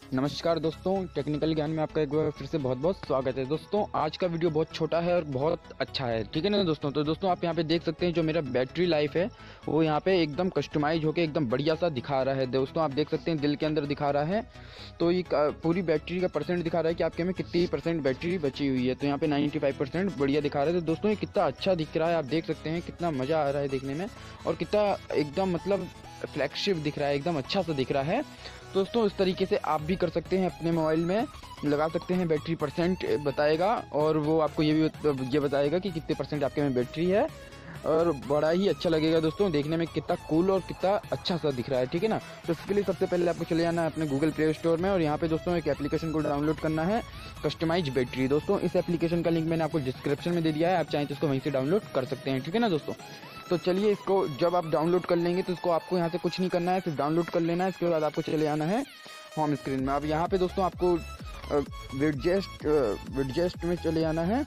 नमस्कार दोस्तों, टेक्निकल ज्ञान में आपका एक बार फिर से बहुत बहुत स्वागत है। दोस्तों आज का वीडियो बहुत छोटा है और बहुत अच्छा है, ठीक है ना दोस्तों। तो दोस्तों आप यहाँ पे देख सकते हैं जो मेरा बैटरी लाइफ है वो यहाँ पे एकदम कस्टमाइज होकर एकदम बढ़िया सा दिखा रहा है। दोस्तों आप देख सकते हैं दिल के अंदर दिखा रहा है, तो ये पूरी बैटरी का परसेंट दिखा रहा है कि आपके में कितनी % बैटरी बची हुई है। तो यहाँ पे 95% बढ़िया दिखा रहा है। तो दोस्तों ये कितना अच्छा दिख रहा है, आप देख सकते हैं कितना मज़ा आ रहा है देखने में और कितना एकदम मतलब फ्लैगशिप दिख रहा है, एकदम अच्छा सा दिख रहा है। दोस्तों इस तरीके से आप भी कर सकते हैं, अपने मोबाइल में लगा सकते हैं। बैटरी % बताएगा और वो आपको ये बताएगा कि कितने % आपके में बैटरी है और बड़ा ही अच्छा लगेगा। दोस्तों देखने में कितना कूल और कितना अच्छा सा दिख रहा है, ठीक है ना। तो इसके लिए सबसे पहले आपको चले जाना है अपने गूगल प्ले स्टोर में और यहाँ पे दोस्तों एक एप्लीकेशन को डाउनलोड करना है, कस्टमाइज बैटरी। दोस्तों इस एप्लीकेशन का लिंक मैंने आपको डिस्क्रिप्शन में दे दिया है, आप चाहें तो इसको वहीं से डाउनलोड कर सकते हैं, ठीक है ना दोस्तों। तो चलिए इसको जब आप डाउनलोड कर लेंगे तो इसको आपको यहाँ से कुछ नहीं करना है, सिर्फ डाउनलोड कर लेना है। इसके बाद आपको चले जाना है होम स्क्रीन में। अब यहाँ पे दोस्तों आपको विडजेस्ट में चले जाना है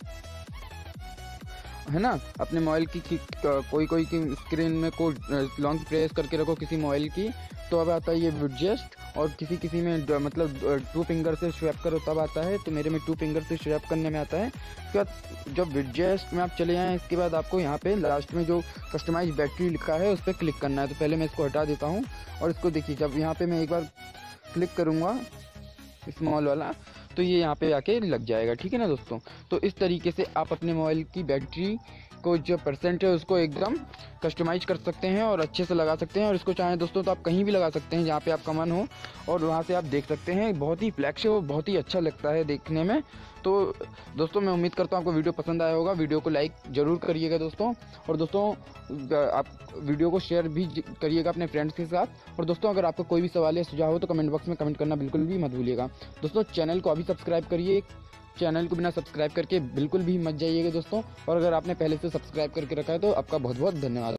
ना। अपने मोबाइल की कोई की स्क्रीन में को लॉन्ग प्रेस करके रखो किसी मोबाइल की, तो अब आता है ये विडजेस्ट। और किसी में मतलब 2 फिंगर से स्वैप करो तब आता है, तो मेरे में 2 फिंगर से स्वैप करने में आता है। उसके बाद जब विडजेस्ट में आप चले जाएँ इसके बाद आपको यहाँ पे लास्ट में जो कस्टमाइज बैटरी लिखा है उस पर क्लिक करना है। तो पहले मैं इसको हटा देता हूँ और इसको देखिए, जब यहाँ पे मैं एक बार क्लिक करूँगा स्मॉल वाला तो ये यहाँ पे आके लग जाएगा, ठीक है ना दोस्तों। तो इस तरीके से आप अपने मोबाइल की बैटरी को जो % है उसको एकदम कस्टमाइज कर सकते हैं और अच्छे से लगा सकते हैं। और इसको चाहें दोस्तों तो आप कहीं भी लगा सकते हैं जहाँ पे आपका मन हो और वहाँ से आप देख सकते हैं। बहुत ही फ्लैगशिप और बहुत ही अच्छा लगता है देखने में। तो दोस्तों मैं उम्मीद करता हूँ आपको वीडियो पसंद आया होगा। वीडियो को लाइक ज़रूर करिएगा दोस्तों, और दोस्तों आप वीडियो को शेयर भी करिएगा अपने फ्रेंड्स के साथ। और दोस्तों अगर आपका कोई भी सवाल या सुझाव हो तो कमेंट बॉक्स में कमेंट करना बिल्कुल भी मत भूलिएगा। दोस्तों चैनल को अभी सब्सक्राइब करिए, चैनल को बिना सब्सक्राइब करके बिल्कुल भी मत जाइएगा दोस्तों। और अगर आपने पहले से सब्सक्राइब करके रखा है तो आपका बहुत बहुत धन्यवाद।